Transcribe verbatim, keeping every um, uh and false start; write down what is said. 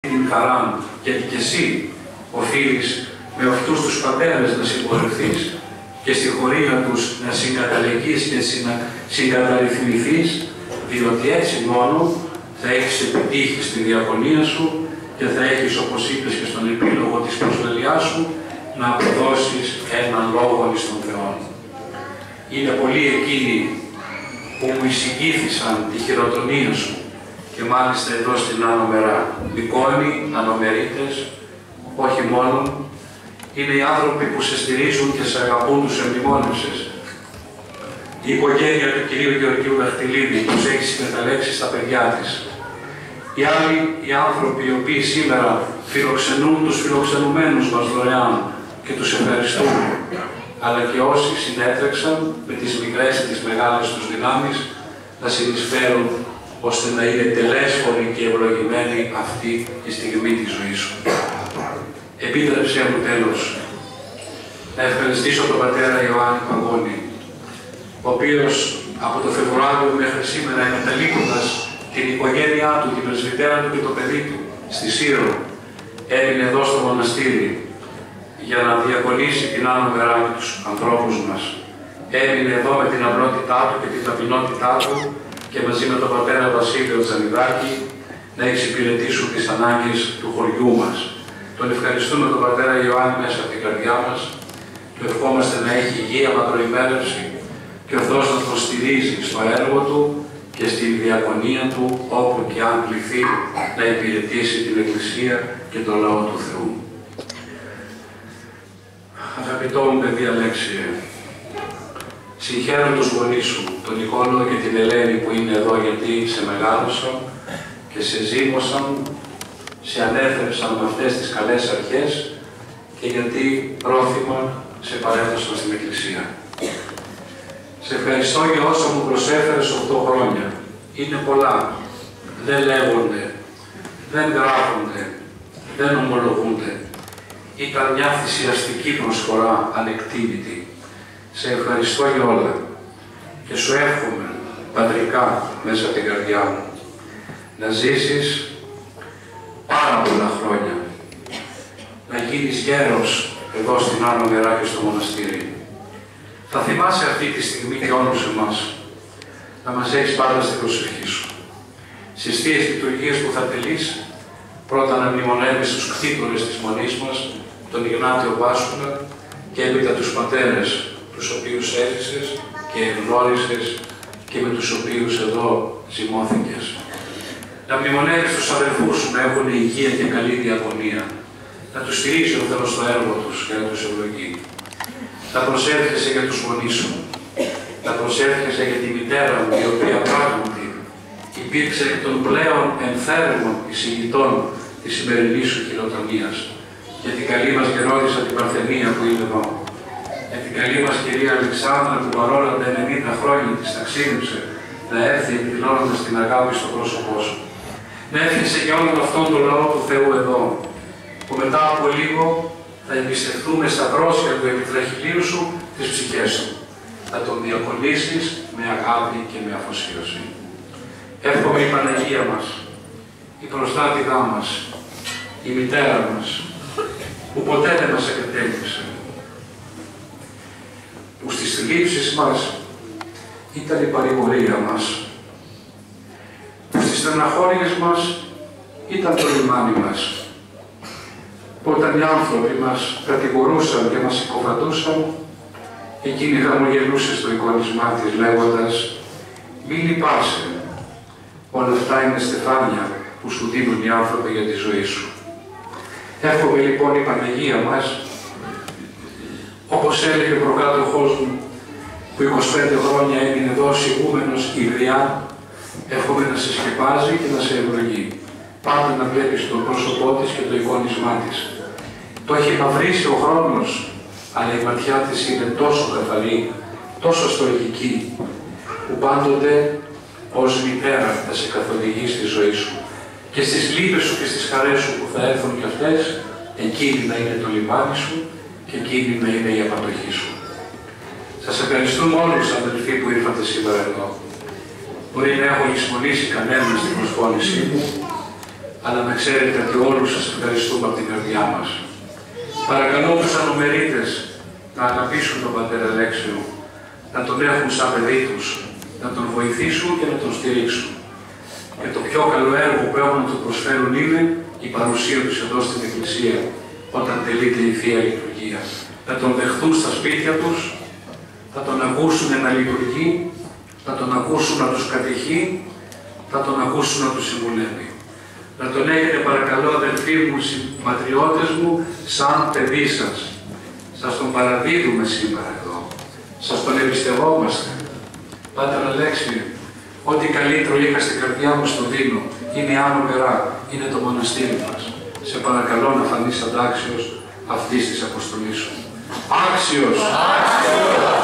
την χαρά μου, γιατί και εσύ οφείλεις με αυτούς τους πατέρες να συμπορευθείς και στη χωρία τους να συγκαταλεγείς και να συγκαταρρυθμηθείς, διότι έτσι μόνο θα έχεις επιτύχει στη διακονία σου και θα έχεις, όπως είπες και στον επίλογο της προσβελιάς σου, να αποδώσεις έναν λόγο εις τον Θεό. Είναι πολλοί εκείνοι που μου εισηγήθησαν τη χειροτονία σου και μάλιστα εδώ στην Άνω Μερά. Δικόνοι, ανομερίτες, όχι μόνο, είναι οι άνθρωποι που σε στηρίζουν και σε αγαπούν, τους εμπνημόνευσες. Η οικογένεια του κυρίου Γεωργίου Δαχτυλίδη τους έχει συγκαταλέξει στα παιδιά της. Οι άλλοι οι άνθρωποι οι οποίοι σήμερα φιλοξενούν τους φιλοξενουμένους μας δωρεάν και τους ευχαριστούν, αλλά και όσοι συνέτρεξαν με τις μικρές και τις μεγάλες τους δυνάμεις να συνεισφέρουν ώστε να είναι τελέσφορη και ευλογημένη αυτή η στιγμή της ζωής σου. Επίτρεψέ μου τέλος να ευχαριστήσω τον πατέρα Ιωάννη Παγώνη, ο οποίος από το Φεβρουάριο μέχρι σήμερα, εγκαταλείποντας την οικογένειά του, την πρεσβυτέρα του και το παιδί του στη Σύρο, έμεινε εδώ στο μοναστήρι για να διακονήσει την Άνω Μερά και τους ανθρώπους μας. Έμεινε εδώ με την απλότητά του και την ταπεινότητά του και μαζί με τον πατέρα Βασίλειο Τζανιδάκη να εξυπηρετήσουν τις ανάγκες του χωριού μας. Τον ευχαριστούμε τον πατέρα Ιωάννη μέσα από την καρδιά μας, του ευχόμαστε να έχει υγεία, μακροημέρευση και ο Θεός να τον στηρίζει στο έργο του και στην διακονία του, όπου και αν κληθεί να υπηρετήσει την Εκκλησία και τον λαό του Θεού. Αγαπητό μου παιδί Αλέξιε, συγχαίρω τους γονείς σου, τον Νικόλο και την Ελένη που είναι εδώ, γιατί σε μεγάλωσαν και σε ζήμωσαν, σε ανέφερσαν με αυτές τις καλές αρχές και γιατί πρόθυμα σε παρέδωσαν στην Εκκλησία. Σε ευχαριστώ για όσα μου προσέφερες οκτώ χρόνια. Είναι πολλά. Δεν λέγονται, δεν γράφονται, δεν ομολογούνται. Ήταν μια θυσιαστική προσφορά ανεκτήμητη. Σε ευχαριστώ για όλα και σου εύχομαι πατρικά μέσα από την καρδιά μου να ζήσεις πάρα πολλά χρόνια, να γίνεις γέρος εδώ στην Άνω Μερά και στο μοναστήρι. Θα θυμάσαι αυτή τη στιγμή και όλους εμάς να μας έχεις πάντα στην προσευχή σου. Στις θείες λειτουργίες που θα τελείς, πρώτα να μνημονεύεις τους κτήτορες της μονής μας, τον Ιγνάτιο Βάσουλα και έπειτα τους πατέρες τους οποίους έζησες και εγνώρισες και με τους οποίους εδώ ζυμώθηκες. Να μνημονεύεις τους αδελφούς σου να έχουν υγεία και καλή διακονία, να τους στηρίζει ο Θεός στο έργο τους και να τους ευλογεί. Να προσεύχεσαι για τους γονείς σου, να προσεύχεσαι για τη μητέρα μου, η οποία πράγματι υπήρξε εκ των πλέον ενθέρμων εισηγητών της σημερινής σου χειροτονίας, για την καλή μας γερόντισσα την Παρθενία που είναι εδώ, για την καλή μας κυρία Αλεξάνδρα που παρόλα τα ενενήντα χρόνια της ταξίδεψε να έρθει εκδηλώνοντας την αγάπη στο πρόσωπό σου. Να εύχεσαι για όλον αυτόν τον λαό του Θεού εδώ, που μετά από λίγο θα εμπιστευτούμε στα πρόσια του επιτραχυλίου σου τις ψυχές σου. Θα τον διακονήσεις με αγάπη και με αφοσίωση. Εύχομαι η Παναγία μας, η προστάτηδά μας, η μητέρα μας, που ποτέ δεν μας εγκατέλειψε, που στις θλίψεις μας ήταν η παρηγορία μας, που στις στεναχώριες μας ήταν το λιμάνι μας, που όταν οι άνθρωποι μας κατηγορούσαν και μας υποβατούσαν, εκείνη χαμογελούσε στο εικόνισμά της λέγοντας «Μη λυπάσαι, όλα αυτά είναι στεφάνια που σου δίνουν οι άνθρωποι για τη ζωή σου». Εύχομαι λοιπόν η Παναγία μας, όπως έλεγε ο προκάτοχός μου, που είκοσι πέντε χρόνια έμεινε εδώ σιγούμενος ιδριά, εύχομαι να σε σκεπάζει και να σε ευλογεί. Πάντα να βλέπεις το πρόσωπό της και το εικόνισμά της. Το έχει μαυρίσει ο χρόνος, αλλά η ματιά της είναι τόσο καθαρή, τόσο στοργική, που πάντοτε ως μητέρα θα σε καθοδηγεί στη ζωή σου. Και στις λύπες σου και στις χαρές σου που θα έρθουν κι αυτές, εκείνη να είναι το λιμάνι σου και εκείνη να είναι η απατοχή σου. Σας ευχαριστούμε όλους αδελφοί που ήρθατε σήμερα εδώ. Μπορεί να έχω λησμονήσει κανέναν στην προσφώνησή μου, αλλά να ξέρετε ότι όλους σας ευχαριστούμε από την καρδιά μας. Παρακαλώ τους ανομερίτες να αγαπήσουν τον πατέρα Αλέξιο, να τον έχουν σαν παιδί τους, να τον βοηθήσουν και να τον στηρίξουν. Και το πιο καλό έργο που έχουν να του προσφέρουν είναι η παρουσία τους εδώ στην Εκκλησία, όταν τελείται η Θεία Λειτουργία. Να τον δεχτούν στα σπίτια τους, θα τον ακούσουν να λειτουργεί, θα τον ακούσουν να τους κατηχεί, θα τον ακούσουν να τους συμβουλεύει. Να τον έχετε παρακαλώ αδελφοί μου, συμπατριώτες μου, σαν παιδί σας. Σας τον παραδίδουμε σήμερα εδώ. Σας τον εμπιστευόμαστε. Πάτερ Αλέξιο, ό,τι καλύτερο είχα στην καρδιά μου στο δίνω. Είναι άνω μερά, είναι το μοναστήρι μας. Σε παρακαλώ να φανείς αντάξιος αυτής της αποστολής σου. Άξιος! Άξιος!